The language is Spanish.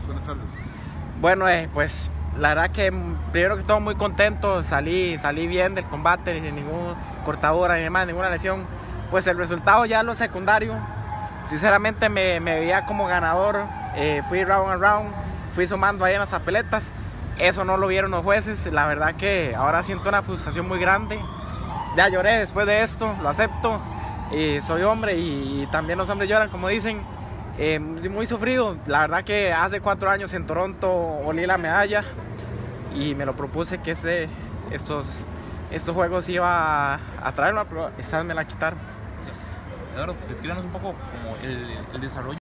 Buenas tardes. Bueno, pues la verdad que primero que todo muy contento, salí bien del combate, sin ninguna cortadura ni demás, ninguna lesión. Pues el resultado ya lo secundario, sinceramente me veía como ganador, fui round and round, fui sumando ahí en las papeletas, eso no lo vieron los jueces, la verdad que ahora siento una frustración muy grande, ya lloré después de esto, lo acepto, soy hombre y también los hombres lloran como dicen. Muy sufrido, la verdad que hace 4 años en Toronto olí la medalla y me lo propuse que estos juegos iba a traerme, pero esta vez me la quitaron. Eduardo, descríbanos un poco como el desarrollo